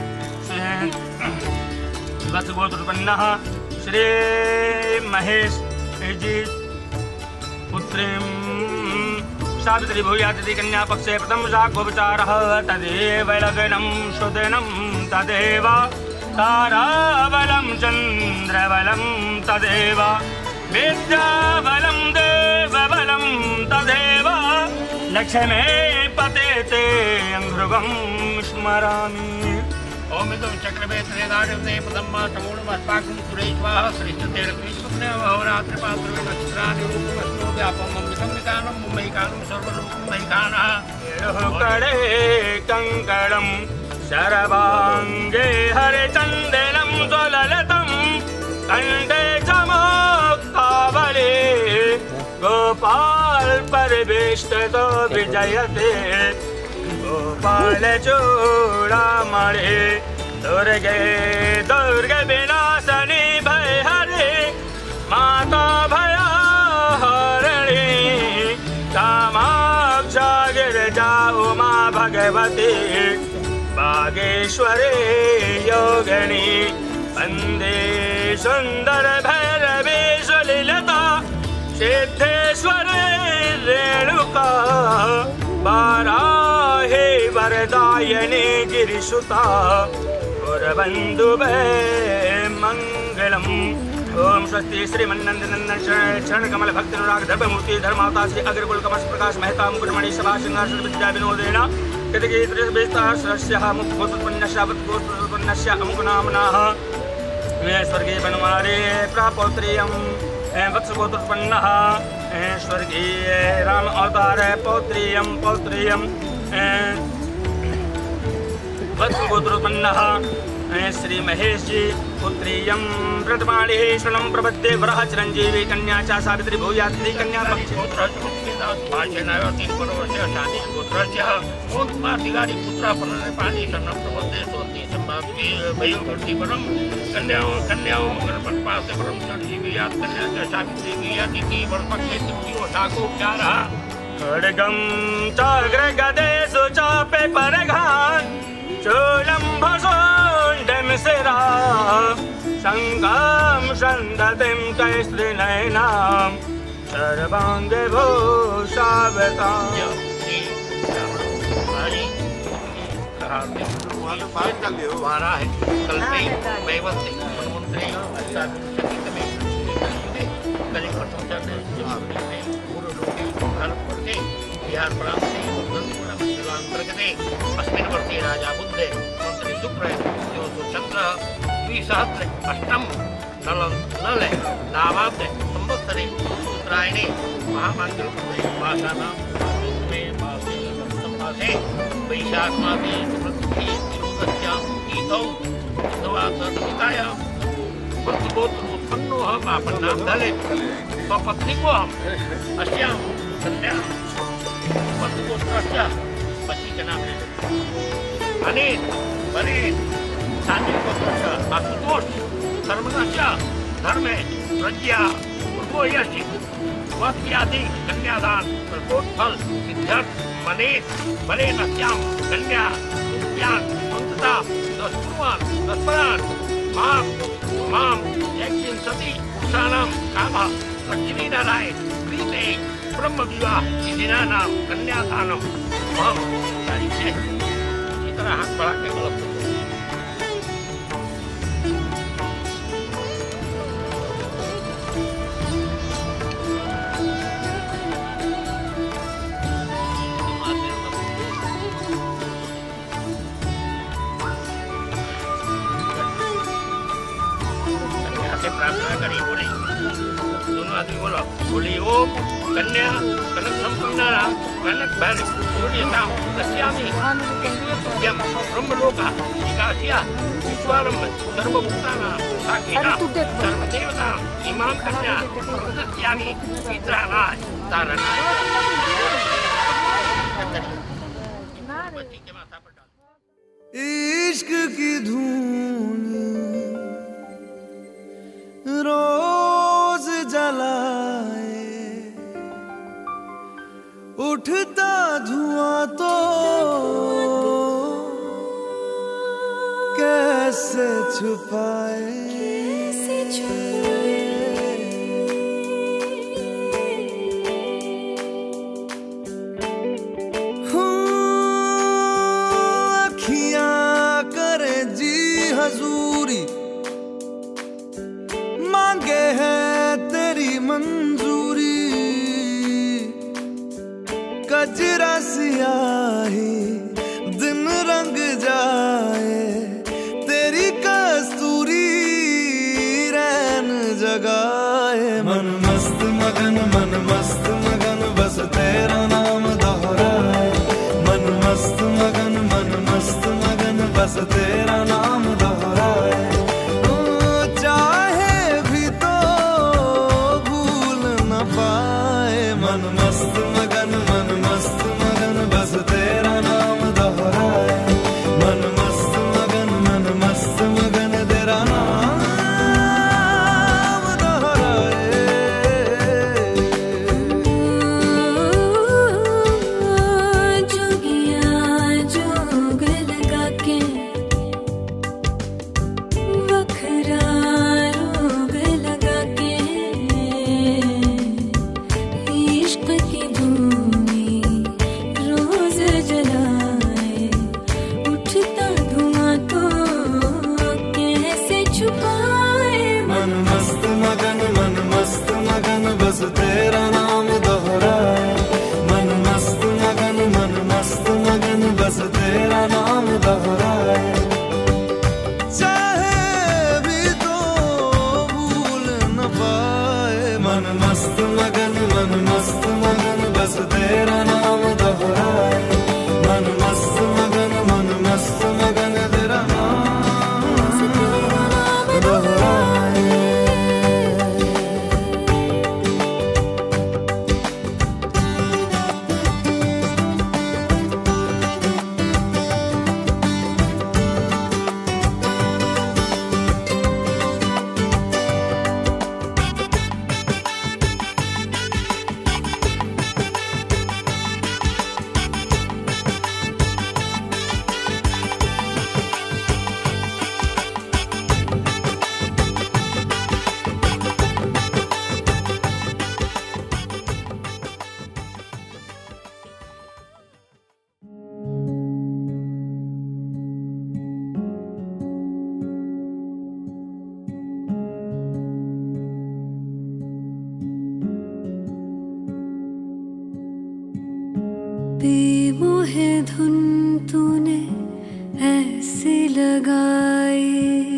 वर्ग गोत्रोत्पन्नः श्री महेश जी पुत्रीं सावित्री भूयातिथि कन्या पक्षे प्रथम शाखोपचारः तदेव लग्नं सुदिनं तदेव ताराबलं चन्द्रबलं तदेव विद्याबलं देवबलं तदेव लक्ष्मे पतेते भृगं स्मरामि। ओम इदं चक्रवेत्रे दारिद्रे पदम्मा तमोणमस्ताकुं सुरेश्वाः श्रीष्ठते रत्विष्णुने अहोरात्रिपात्रे नक्षत्राणि रूपमस्तु व्यापं मम्मितं विकानं मुम्बैकानं सर्वलोकं मैकानः कड़े कंकणं शरवांगे हरिचन्दनं ज्वललतं कंठे च मुक्तावली गोपाल परिवेष्टितो विजयते गोपाल चूड़ामणि दुर्गे दुर्गे विनाशनी भयहरि माता भयहरिणी कामाक्षा गिरिजा उमा भगवती बागेश्वरी योगिनी वन्दे सुन्दर भैरवी सुलीलता सिद्धेश्वरी रेणुका वाराही वरदायिनी गिरिसुता गुरबन्धुवे मङ्गलम्। ओम स्वस्ति श्रीमन्नंदनंदन शरण कमल भक्त अनुराग धर्ममूर्ति धर्मावता श्री अग्रकुल कमल प्रकाश मेहता मुकुटमणि सभा श्रृंगार विद्या विनोदेन कदगीतृष्टः मुखोत्पन्नस्य वत्कोत्पन्नस्य अमुकनाम्नः स्वर्गीय बनमारे प्रापौत्रियं वत्सगोत्पन्नः स्वर्गीय राम अवतार पौत्रियं पौत्रियं वत्सगोत्पन्नः श्री महेश जी पुत्रियं व्रतपाणि शरणं प्रपद्ये वरः चिरंजीवी कन्या च सावित्री भूयाति कन्या पक्षे भाषणावती परवर्षः शादी गोत्रस्य मोत्मातिगारी पुत्र पाणि शरणं प्रपद्ये सोति संभावि भयंकरति परम कन्या कन्या गणपतपासे परम चिरंजीवी यात कन्या च सावित्री भूयाति की वरपक्षे तिथियो शाकोपचारः खड्गं चाग्रगदे सुचापे परघान चूलं भसोण्डं शिरा शङ्कां सन्दतिं कैस्त्रिनयनां सर्वाङ्गे भूषावतां। वारा है कल्पे वैवस्ते मनमंत्रे अष्टादशतमे युगे कलिकटोचारे जवाबे गुरुलोके कालपर्ते बिहार प्रांते मंडलांतर्गते अस्मिन् वर्षे राजा बुद्धे मंत्री शुक्र चंद्र द्विसहस्र अष्टम नल नले नामाब्दे संवत्सरे उत्तरायणे महामंगलपुरे मासानां में मासे संवासे वैशाख मासे पृथ्वी विरोधस्यां ईतौ द्वादशमितायां वत्सगोत्रोत्पन्नोऽहं आपन्नां दले स्वपत्नीकोऽहम् अस्यां कन्या वत्सगोत्रस्य पतिजनां अनेन वरेण सान्निध्यस्य आशुतोष धर्मस्य धर्मे प्रज्ञा पूर्वोयसि वत्यादि कन्यादान प्रकोत्फल सिद्ध्यर्थ मनेत बलेन अस्यां कन्या ज्ञान संतता दस्पुरान दस्परान माम माम यज्ञ सती पुरुषाणां कामः लक्ष्मीनाराय प्रीते ब्रह्म विवाह दिनानां कन्यादानम् अहं करिष्ये। इसी तरह हाथ बढ़ा के गलत प्रार्थना करी बोली दोनों आदमी बोलो बोली ओम कन्या कनक संपन्ना कनक भैरव सूर्यता दस्यामि यम ब्रह्मलोका विकासिया विश्वारंभ सर्वभूतानां साक्षिणा सर्वदेवता इमां कन्या दस्यामि पितराणाय तारणाय। इश्क की धूल रोज जलाए उठता धुआं तो कैसे छुपाए कैसे छुपाए अखियां करे जी हजूर मंजूरी, कजरा सियाही दिन रंग जाए, तेरी कस्तूरी रैन जगाए। मन मस्त मगन मन मस्त मगन बस तेरा नाम दोहराए। मन मस्त मगन मन मस्त मगन बस तेरा नाम दोहराए। ओ चाहे भी तो भूल न पाए। मन मस्त मगन मन मस्त मगन बस तेरा नाम दोहराए। मन मस्त मगन मन मस्त मगन तेरा नाम तेरा नाम दोहराए। मन मस्त मगन मन मस्त मगन बस तेरा नाम दोहराए। चाहे भी तो भूल न पाए। मन मस्त मगन मन मस्त मगन बस तेरा नाम दोहराए। मन मस्त मगन मन मस्त मगन तेरा नाम दोहराए। बेमोहे धुन तूने ऐसी लगाई,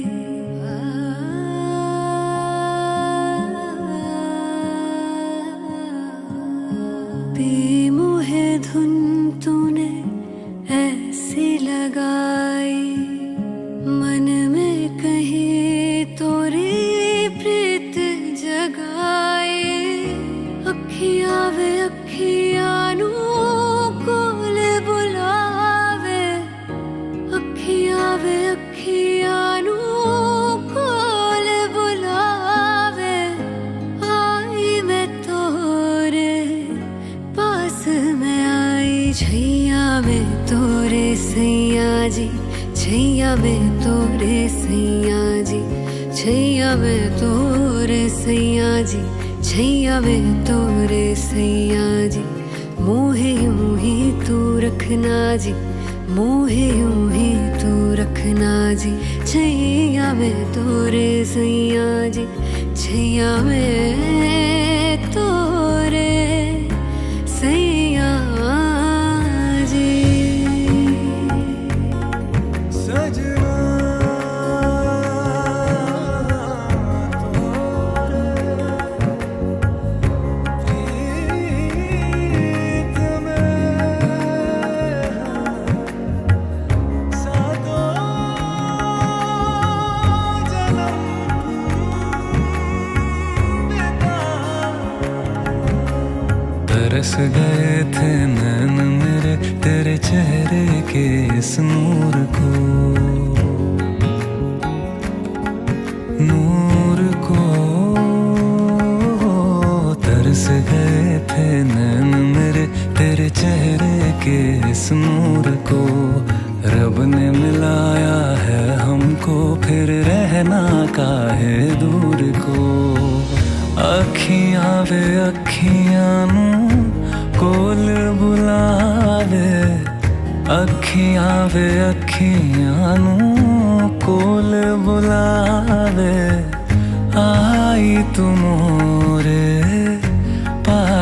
बेमोहे धुन तूने ऐसी लगाई। मन में कहीं तोरी प्रीत जगाई। अखियां वे अखियां नू कोल बुलावे। अखियां वे अखियां नू कोल बुलावे। आई मैं तोरे पास मैं आई। छैया में तोरे सैया जी, छैया में तोरे सैया जी, छैया में तोरे सैया जी, छैया में तोरे सैया जी। मोहे यूं ही तू रखना जी, मोहे यूं ही तू रखना जी। छैया में तोरे सैया जी, छैया में तोरे सैया जी। सजना तरस गए थे नैन मेरे तेरे चेहरे के इस नूर को, नूर को। तरस गए थे नैन मेरे तेरे चेहरे के इस नूर को। रब ने मिलाया है हमको फिर रहना काहे दूर को। अखियां वे अखियां नू कोल बुलावे। अखियां वे अखियां नू कोल बुलावे। आई तू मोरे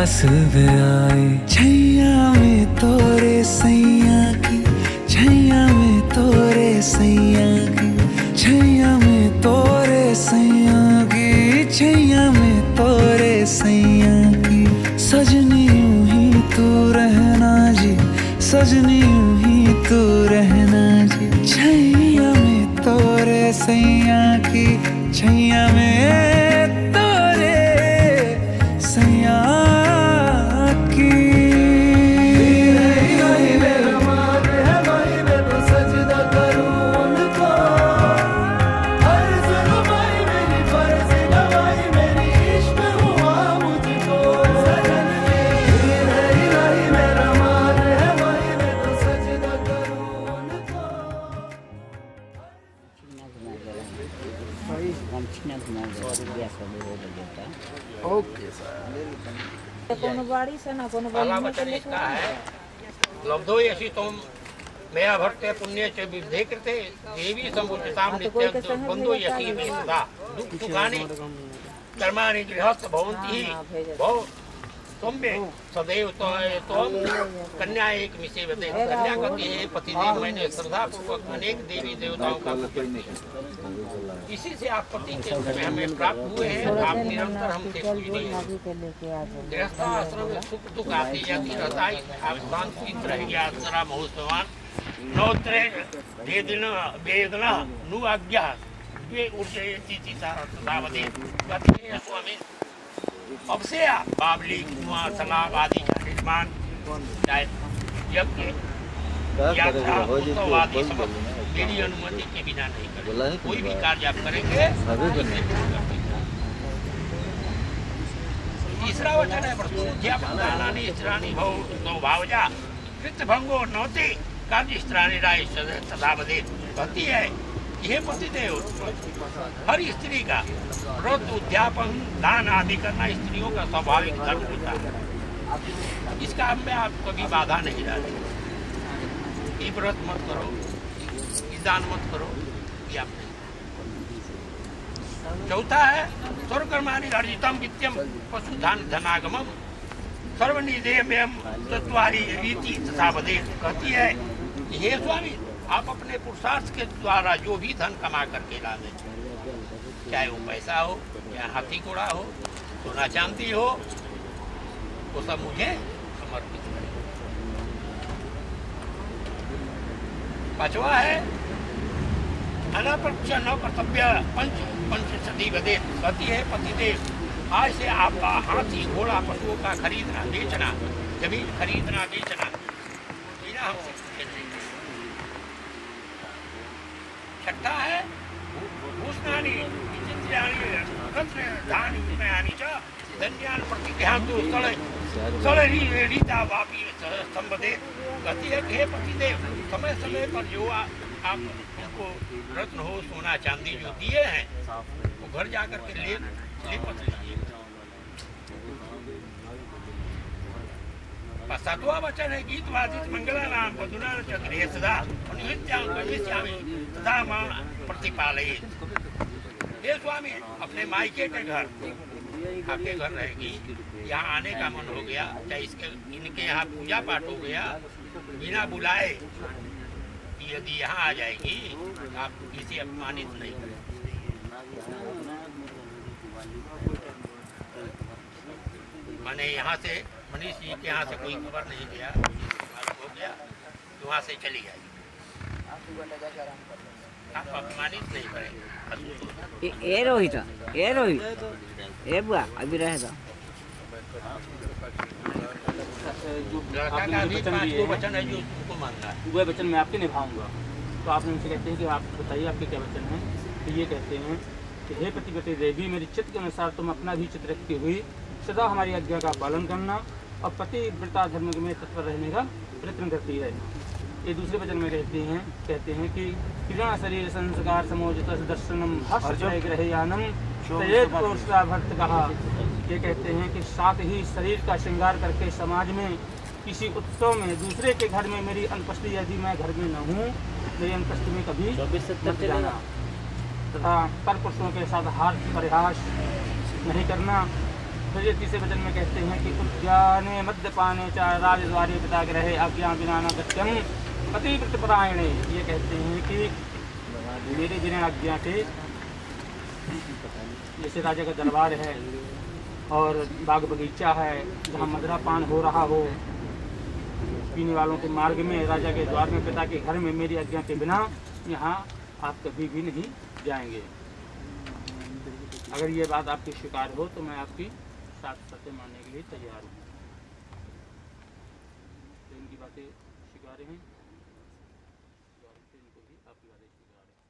पास वे आए। छैया में तोरे सैया की, छैया में तोरे सैया की, छैया में तोरे सैया की, छैया में तोरे सैया की। सजनी यूं ही तू रहना जी, सजनी यूं ही तू रहना जी। छैया में तोरे सैया की, छैया में तोरे सैया की। मेरा मान है भाई, मैं तो सजदा करूं उनको। अर्ज़ लो भाई मेरी, फर्ज़ नवाई मेरी, इश्क हुआ मुझको। मेरा मान है भाई, मैं तो सजदा करूं उनको। Okay sir. कोनो बाड़ी से ना कोनो बाड़ी में वचन इसका है, लब्धो यशि तुम मया भरते पुण्य च विद्धे कृते देवी समुचिताम नित्य बंधो यशि मे सदा दुख सुखानि कर्माणि गृहस्थ भवन्ति भव तुम सदैव तो तुम कन्या एक मिसे बते। कन्या कहती है पतिदेव मैंने श्रद्धा पूर्वक अनेक देवी देवताओं का इसी से आप पति के रूप में हमें प्राप्त हुए हैं। आप निरंतर हमसे पूजनीय। गृहस्थ आश्रम में सुख दुख आती जाती रहता है। आप शांत रहेंगे। आसरा महोत्सवान नौत्रे वेदन वेदना नु आज्ञा वे ऊर्जयति चितावदे कहते हैं स्वामी। अब से आप बावली कुआं तालाब आदि का निर्माण चाहे यज्ञ यात्रा उत्सव आदि सब मेरी अनुमति के बिना नहीं करें। कोई भी कार्य आप करेंगे। तीसरा वचन है प्रस्तुत्यापनानि स्त्राणि भव तो भावजा कृत भंगो नौते कार्य स्त्राणि राय सदा बदे। कहती है यह पतिदेव हर स्त्री का व्रत उद्यापन दान आदि करना स्त्रियों का स्वाभाविक धर्म होता है। इसका में आप कभी बाधा नहीं डालें। ये व्रत मत करो, ये दान मत करो, ये आप नहीं। चौथा है स्वर्गकर्माणि अर्जितम वित्यम पशुधन धनागमम सर्वनिधेयम तत्वारी रीति तथा बदे। कहती है हे स्वामी आप अपने पुरुषार्थ के द्वारा जो भी धन कमा करके ला दें, चाहे वो पैसा हो, चाहे हाथी घोड़ा हो, सोना चांदी हो, वो सब मुझे समर्पित करें। पांचवा है अनापक्ष न कर्तव्य पंच पंच सदी बदे। कहती है पतिदेव आज से आपका हाथी घोड़ा पशुओं का खरीदना बेचना, जमीन खरीदना बेचना बिना हमसे पूछे नहीं। छठा है भूषणानि विचित्र्याणि रत्न धानि विमयानि च धन्यान् प्रतिगृह्णातु स्थले स्थले रीता वापि संबदे। कहती है कि हे पतिदेव समय समय पर जो आप उनको रत्न हो सोना चांदी जो दिए हैं वो घर जाकर के ले लेपत लीजिए। सातवां वचन है गीत वादित मंगला नाम पदुना चक्रिय सदा नित्यां गमिष्यामि तथा मां प्रतिपालयेत्। हे स्वामी अपने मायके के घर आपके घर रहेगी, यहाँ आने का मन हो गया, चाहे इसके इनके यहाँ पूजा पाठ हो गया, बिना बुलाए यदि यहाँ आ जाएगी आप किसी अपमानित नहीं करेंगे। मैंने यहाँ से मनीष जी के यहाँ से कोई खबर नहीं गया, हो गया तो वहाँ से चली जाएगी। आप अपमानित नहीं करेंगे। ए रोहित ए रोहित ए बुआ अभी रहेगा। लड़का का भी पाँच को वचन है जो उनको मानना है, वह वचन मैं आपके निभाऊंगा। तो आप उनसे कहते हैं कि आप बताइए आपके क्या वचन हैं। तो ये कहते हैं कि हे प्रतिपति देवी मेरी चित्त के अनुसार तुम अपना भी चित्त रखती हुई सदा हमारी आज्ञा का पालन करना और पतिव्रता धर्म में तत्पर रहने का प्रयत्न करती है। ये दूसरे वचन में कहते हैं कहते हैं कि किरण शरीर संस्कार समोजित दर्शनम हर्षग्रहयानम भक्त कहा। ये कहते हैं कि साथ ही शरीर का श्रृंगार करके समाज में किसी उत्सव में दूसरे के घर में मेरी अनुपस्थिति यदि मैं घर में न हूँ मेरी अनुपस्थिति में कभी मत जाना तथा पर पुरुषों के साथ हाथ परिहास नहीं करना फिर ये तीसरे वचन में कहते हैं कि उद्याने मद्यपाने चार राजद्वारे पिता ग्रहे आज्ञा बिना न गत्यम पतिव्रतपरायणे। ये कहते हैं कि मेरे बिना आज्ञा के, जैसे राजा का दरबार है और बाग बगीचा है जहाँ मदिरापान हो रहा हो, पीने वालों के मार्ग में, राजा के द्वार में, पिता के घर में मेरी आज्ञा के बिना यहाँ आप कभी भी नहीं जाएंगे। अगर ये बात आपकी स्वीकार हो तो मैं आपकी साथ सत्य मानने के लिए तैयार हूँ। तो इनकी बातें स्वीकार हैं, इनको भी आपकी बातें स्वीकार है।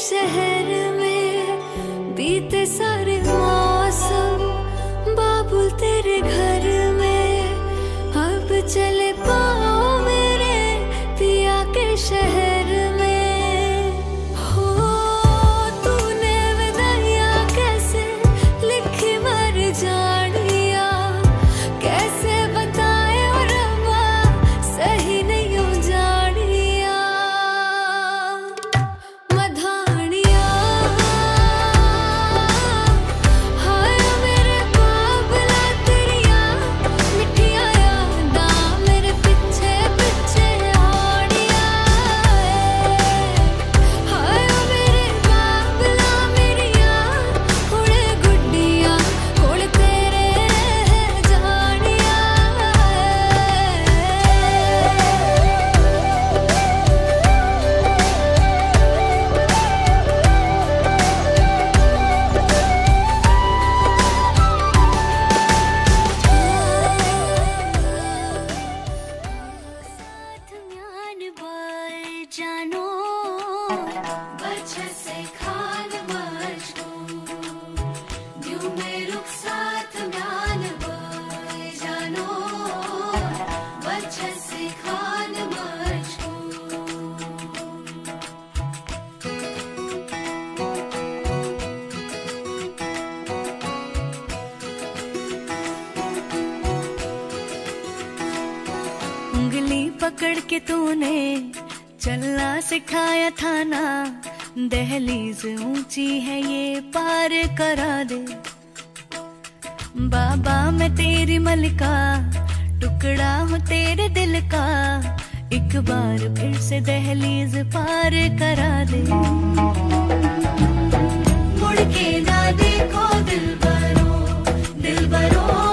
शहर में बीते सारे मौसम, बाबुल तेरे घर में अब चले पाओ मेरे पिया के शहर में। हो तूने विदाइयाँ कैसे लिखी मर जानिया, कैसे बताए और अम्मा सही नहीं हो जानिया। मधानिया हाय मेरे बाबला तेरिया मिठिया यादा मेरे पीछे पीछे आड़िया। हाय मेरे बाबला मेरिया हुणे गुड्डिया कोल तेरे जानिया। साथ म्यान बाय जानो बच्चे से खान मजबूर न्यू में रुख साथ म्यान बाय जानो बच्चे से खान मजबूर। उंगली पकड़ के तूने चलना सिखाया था ना, दहलीज ऊंची है ये पार करा दे। बाबा मैं तेरी मलिका टुकड़ा हूँ तेरे दिल का, एक बार फिर से दहलीज पार करा दे। मुड़ के ना देखो दिल बरो दिल बरो